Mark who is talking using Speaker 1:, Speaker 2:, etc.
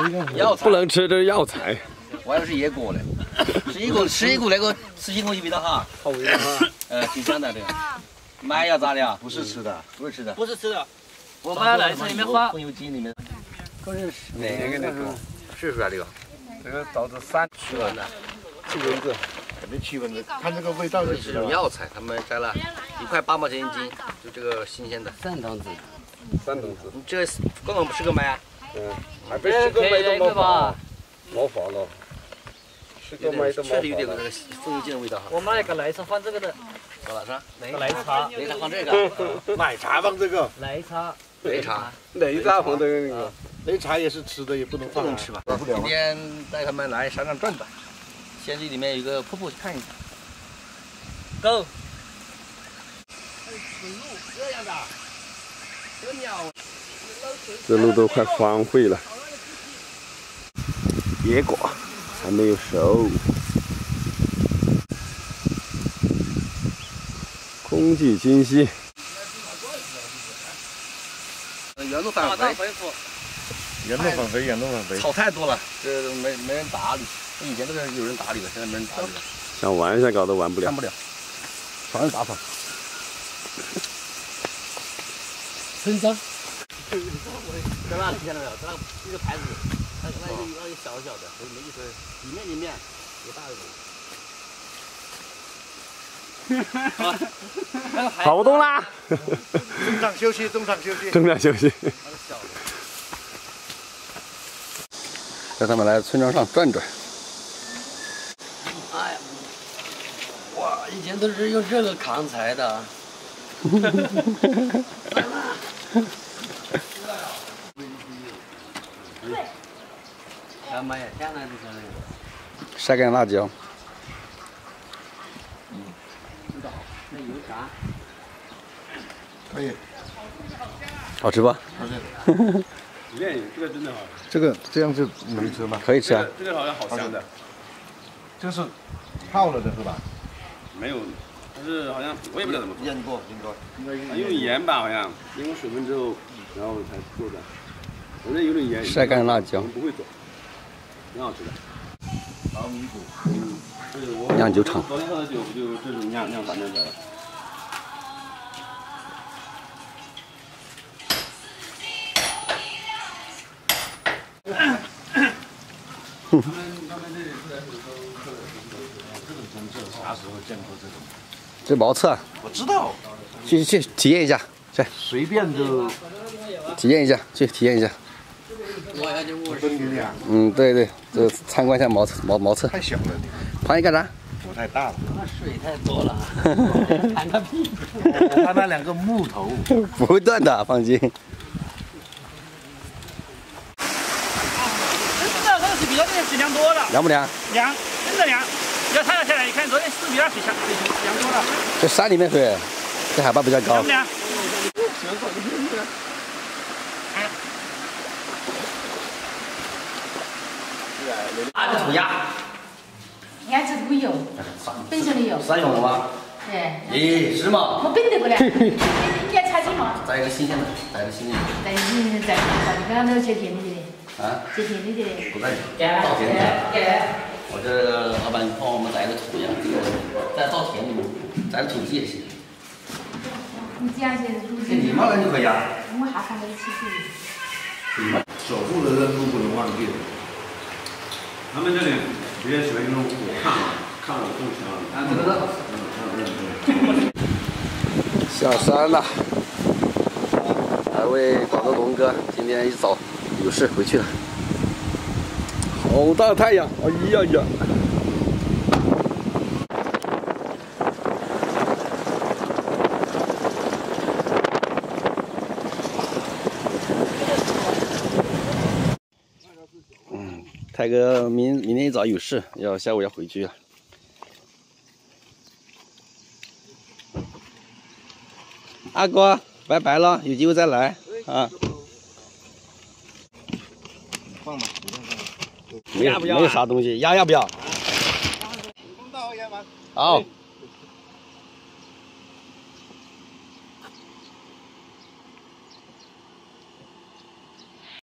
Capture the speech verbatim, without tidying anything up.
Speaker 1: 药材不能吃，这是药材。
Speaker 2: 我还以为是野果嘞，吃野果吃野果那个吃野果有味道哈，
Speaker 1: 好味道哈。
Speaker 2: 呃，挺香的这个。买呀咋的呀？不是吃的，不是吃的，
Speaker 3: 不是吃的。我把来车里面放
Speaker 2: 风油精里面。
Speaker 1: 可是
Speaker 2: 哪个那个？是不是啊？这个？
Speaker 1: 这个枣子三吃完的，气蚊子，
Speaker 4: 肯定气蚊子，看这个味道就知
Speaker 2: 是
Speaker 4: 道了。
Speaker 2: 药材，他们摘了一块八毛钱一斤，就这个新鲜的。
Speaker 3: 三桶子，
Speaker 1: 三桶子。
Speaker 2: 你这刚刚不是个买啊？
Speaker 1: 嗯，还被十个买都没法，没法了。十个买都没法。
Speaker 2: 确实有点那个风油精的味道哈。
Speaker 3: 我买了个奶茶放这个的，
Speaker 2: 好了是吧？
Speaker 3: 个奶茶，
Speaker 2: 奶茶放这个，
Speaker 4: 奶茶放这个，
Speaker 3: 奶茶，
Speaker 2: 奶茶，
Speaker 1: 哪茶放这个那个？
Speaker 4: 奶茶也是吃的，也不能放。
Speaker 2: 不能吃吧？今天带他们来山上转转，先去里面有个瀑布去看一下。Go。这样的，这个鸟，
Speaker 1: 这路都快荒废了，野果还没有熟，空气清新。
Speaker 2: 原路返回。
Speaker 4: 原路返回，原路返回。
Speaker 2: 草太多了，这没没人打理。以前都是有人打理的，现在没人打理了。
Speaker 1: 想玩一下，搞得玩不了。
Speaker 2: 看不了，全是杂草。
Speaker 3: 真脏。
Speaker 2: 在那里看到没有？在那一个牌子，那那一个那一个小小的，没意思。里面里面有大一点。
Speaker 1: 跑不动啦！
Speaker 4: 中场休息，中场休息。
Speaker 1: 中场休息。
Speaker 2: 带他们来村庄上转转。
Speaker 3: 哎呀，哇，以前都是用这个扛柴的。干嘛呀？现在不是那个。
Speaker 2: 晒干辣椒。
Speaker 3: 嗯，知道。那油炸。
Speaker 4: 可以。
Speaker 2: 好吃吧？
Speaker 4: 好吃。
Speaker 1: 面这个真的好。
Speaker 4: 这个这样就能吃吗？
Speaker 2: 可以吃啊。
Speaker 1: 这个好像好香的。
Speaker 4: 这是泡了的是吧？
Speaker 1: 没有，但是好像我也不知道怎么做。
Speaker 4: 腌过，应该。
Speaker 1: 用盐吧，好像腌过水分之后，然后才做的。反正有点盐。
Speaker 2: 晒干辣椒。
Speaker 1: 不会做，挺好吃的。
Speaker 4: 老米酒。
Speaker 1: 嗯，对我。
Speaker 2: 酿酒厂。
Speaker 1: 昨天喝的酒就这种酿酿反正出来了。
Speaker 4: 他们他们这里出来的时候，这种真正啥时候见过这种？
Speaker 2: 这毛刺啊！
Speaker 4: 我知道，
Speaker 2: 去去体验一下，去
Speaker 4: 随便就
Speaker 2: 体验一下，去体验一下。
Speaker 3: 我要去卧室。
Speaker 4: 分给你啊？
Speaker 2: 嗯，对对，就参观一下毛刺毛毛刺。
Speaker 4: 太小了，你
Speaker 2: 螃蟹干啥？
Speaker 4: 我太大了。
Speaker 3: 那水太多了，弹个屁！
Speaker 4: 他那两个木头
Speaker 2: 不会断的，放心。
Speaker 3: 是比昨天水凉多了，
Speaker 2: 凉不凉？
Speaker 3: 凉，真的凉。要太阳下来，你看昨天是比那水凉水凉多了。
Speaker 2: 这山里面水，这海拔比较高。
Speaker 3: 凉不凉？
Speaker 2: 啊，这土鸭，
Speaker 5: 鸭子都有，冰箱里有。
Speaker 2: 三用的吗？
Speaker 5: 对。
Speaker 2: 咦，是吗？
Speaker 5: 我冰得过来，你要查清吗？
Speaker 2: 再一个新鲜的，再一个新鲜的。
Speaker 5: 在你在你刚刚那个接田里的。
Speaker 2: 啊？
Speaker 5: 接田里的。
Speaker 2: 不在，稻田里。我这老板帮我们摘个土呀，这个在稻田里面摘个土鸡也行。
Speaker 5: 你这样子，
Speaker 2: 你们那就可以啊。
Speaker 5: 我们还放在一起去。
Speaker 4: 守护的任务不能忘记。
Speaker 1: 他们这里比较喜欢用火炕，炕有动墙。
Speaker 2: 啊，这个。
Speaker 1: 嗯嗯嗯。
Speaker 2: 下山了，来为广州龙哥今天一早有事回去了。
Speaker 1: 好大太阳！哎呀呀！
Speaker 2: 嗯，泰哥明明天一早有事，要下午要回去了。阿哥，拜拜了，有机会再来啊。
Speaker 4: 放吧，
Speaker 2: 没有没有啥东西，鸭要不要？好。